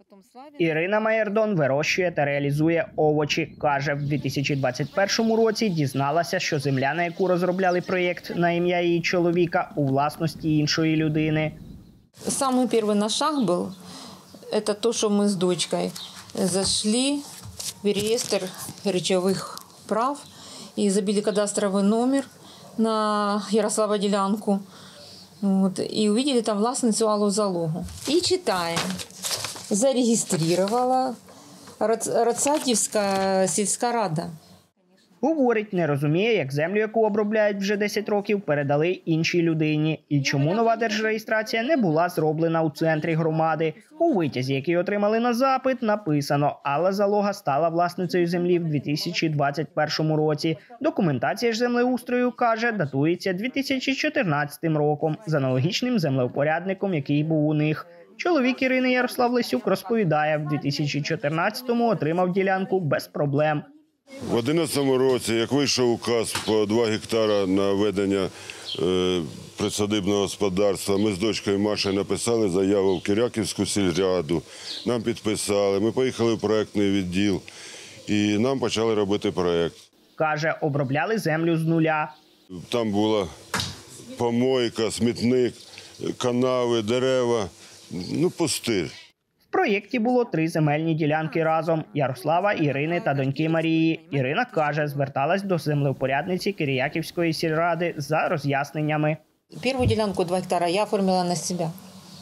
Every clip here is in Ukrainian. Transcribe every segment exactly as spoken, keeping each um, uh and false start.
Ірина Маєрдон вирощує та реалізує овочі. Каже, в дві тисячі двадцять першому році дізналася, що земля, на яку розробляли проєкт на ім'я її чоловіка, у власності іншої людини. Самый первый наш шаг был, это то, что мы с дочкой зашли в реестр речевых прав и забили кадастровый номер на Ярослава Делянку. Вот, и увидели там властницу Аллу Залогу. И читаем. Зарегистрировала Рацатівська сільська рада. Говорить, не розуміє, як землю, яку обробляють вже десять років, передали іншій людині. І чому нова держреєстрація не була зроблена у центрі громади. У витязі, який отримали на запит, написано: Алла Залога стала власницею землі в дві тисячі двадцять першому році. Документація ж землеустрою, каже, датується дві тисячі чотирнадцятим роком, з аналогічним землевпорядником, який був у них. Чоловік Ірини, Ярослав Лисюк, розповідає, в дві тисячі чотирнадцятому отримав ділянку без проблем. В одинадцятому році, як вийшов указ по два гектара на ведення е, присадибного господарства, ми з дочкою Машею написали заяву в Киряківську сільраду, нам підписали, ми поїхали в проєктний відділ і нам почали робити проєкт. Каже, обробляли землю з нуля. Там була помойка, смітник, канави, дерева, ну пустир. В проєкті було три земельні ділянки разом – Ярослава, Ірини та доньки Марії. Ірина каже, зверталась до землевпорядниці Киряківської сільради за роз'ясненнями. Первую делянку два гектара я оформила на себя.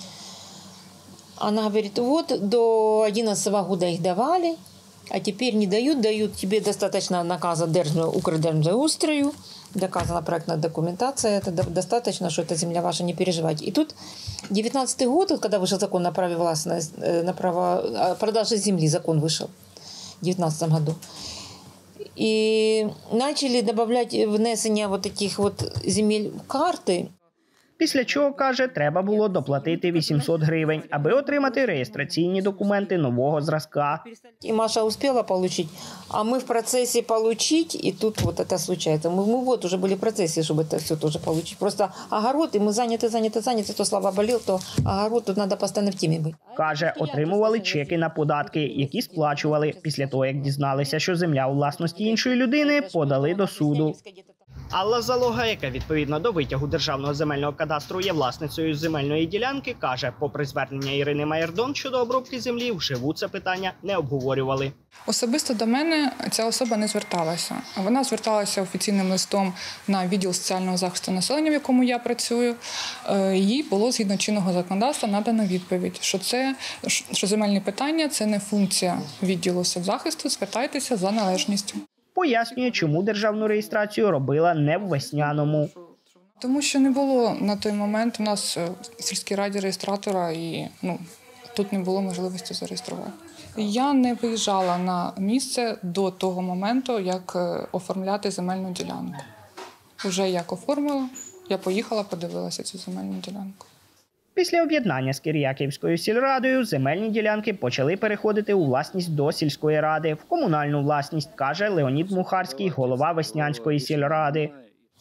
Она говорит, вот до одиннадцатого года их давали, а теперь не дают, дают тебе достаточно наказа Укрдержземустрою, доказана проектная документация, это достаточно, что эта земля ваша, не переживайте. И тут девятнадцатый год, когда вышел закон на право властности, на право продажи земли, закон вышел в девятнадцатом году. И начали добавлять внесення вот таких вот земель в карти. Після чого, каже, треба було доплатити вісімсот гривень, аби отримати реєстраційні документи нового зразка. И Маша успела получить, а мы в процессе получить, и тут вот это случается. Мы, мы вот уже были в процессе, чтобы это все тоже получить. Просто огород, и мы заняты, заняты, заняты, то Слава болел, то огород, тут надо постоянно в теме быть. Каже, отримували чеки на податки, які сплачували. Після того, як дізналися, що земля у власності іншої людини, подали до суду. Алла Залога, яка відповідно до витягу Державного земельного кадастру є власницею земельної ділянки, каже, попри звернення Ірини Маєрдон щодо обробки землі, вживу це питання не обговорювали. Особисто до мене ця особа не зверталася. Вона зверталася офіційним листом на відділ соціального захисту населення, в якому я працюю. Їй було згідно чинного законодавства надана відповідь, що це що земельні питання – це не функція відділу соцзахисту, звертайтеся за належністю. Пояснює, чому державну реєстрацію робила не в Весняному. Тому що не було на той момент у нас в сільській раді реєстратора і ну, тут не було можливості зареєструвати. Я не виїжджала на місце до того моменту, як оформляти земельну ділянку. Уже як оформила, я поїхала, подивилася цю земельну ділянку. Після об'єднання з Киряківською сільрадою земельні ділянки почали переходити у власність до сільської ради, в комунальну власність, каже Леонід Мухарський, голова Веснянської сільради.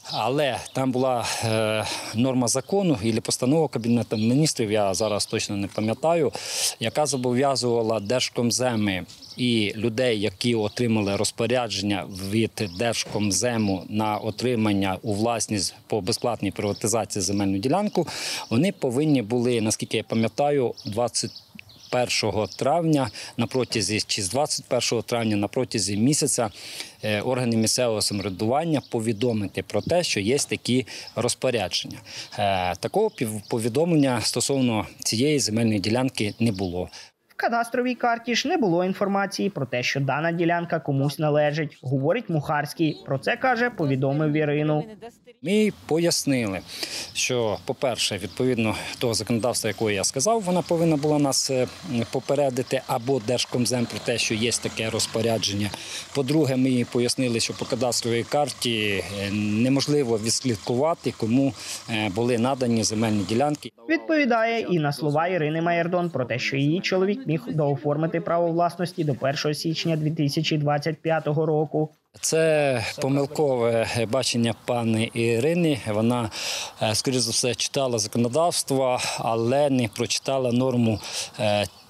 Але там була е, норма закону і постанова Кабінету міністрів, я зараз точно не пам'ятаю, яка зобов'язувала Держкомземи і людей, які отримали розпорядження від Держкомзему на отримання у власність по безплатній приватизації земельну ділянку, вони повинні були, наскільки я пам'ятаю, двадцять першого травня на протязі, чи з двадцять першого травня на протязі місяця органи місцевого самоврядування повідомити про те, що є такі розпорядження. Такого повідомлення стосовно цієї земельної ділянки не було. В кадастровій карті ж не було інформації про те, що дана ділянка комусь належить, говорить Мухарський. Про це, каже, повідомив Ірину. Ми пояснили, що, по-перше, відповідно того законодавства, якого я сказав, вона повинна була нас попередити, або Держкомзем про те, що є таке розпорядження. По-друге, ми їй пояснили, що по кадастровій карті неможливо відслідкувати, кому були надані земельні ділянки. Відповідає і на слова Ірини Маєрдон про те, що її чоловік міг дооформити право власності до першого січня дві тисячі двадцять п'ятого року. Це помилкове бачення пані Ірини. Вона, скоріше за все, читала законодавство, але не прочитала норму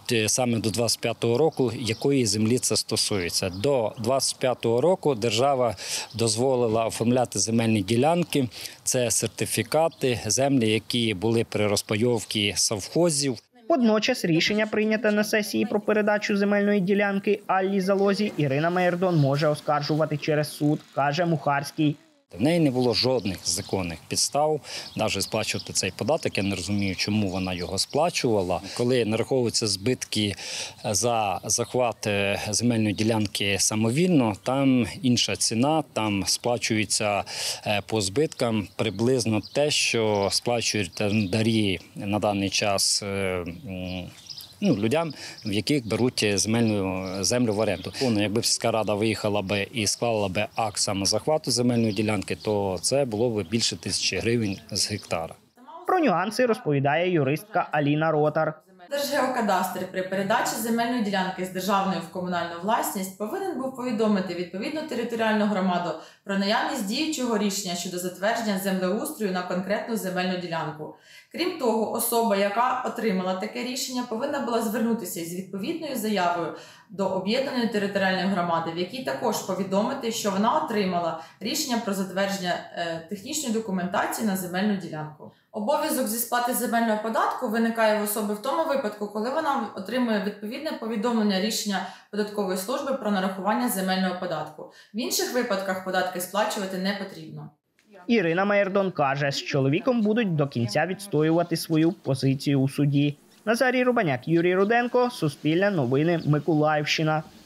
е, саме до двадцять п'ятого року, якої землі це стосується. До двадцять п'ятого року держава дозволила оформляти земельні ділянки. Це сертифікати, землі, які були при розпайовці совхозів. Водночас рішення, прийняте на сесії про передачу земельної ділянки Аллі Залозі, Ірина Маєрдон може оскаржувати через суд, каже Мухарський. В неї не було жодних законних підстав навіть сплачувати цей податок. Я не розумію, чому вона його сплачувала. Коли нараховуються збитки за захват земельної ділянки самовільно, там інша ціна, там сплачується по збиткам приблизно те, що сплачують орендарі на даний час ну, людям, в яких беруть земельну землю в оренду. Ну, якби сільська рада виїхала би і склала би акт самозахвату земельної ділянки, то це було б більше тисячі гривень з гектара. Про нюанси розповідає юристка Аліна Ротар. Держгеокадастр при передачі земельної ділянки з державної в комунальну власність повинен був повідомити відповідну територіальну громаду про наявність діючого рішення щодо затвердження землеустрою на конкретну земельну ділянку. Крім того, особа, яка отримала таке рішення, повинна була звернутися із відповідною заявою до об'єднаної територіальної громади, в якій також повідомити, що вона отримала рішення про затвердження е, технічної документації на земельну ділянку. Обов'язок зі сплати земельного податку виникає в особи в тому випадку, коли вона отримує відповідне повідомлення рішення податкової служби про нарахування земельного податку. В інших випадках податки сплачувати не потрібно. Ірина Маєрдон каже, з чоловіком будуть до кінця відстоювати свою позицію у суді. Назарій Рубаняк, Юрій Руденко, Суспільне новини, Миколаївщина.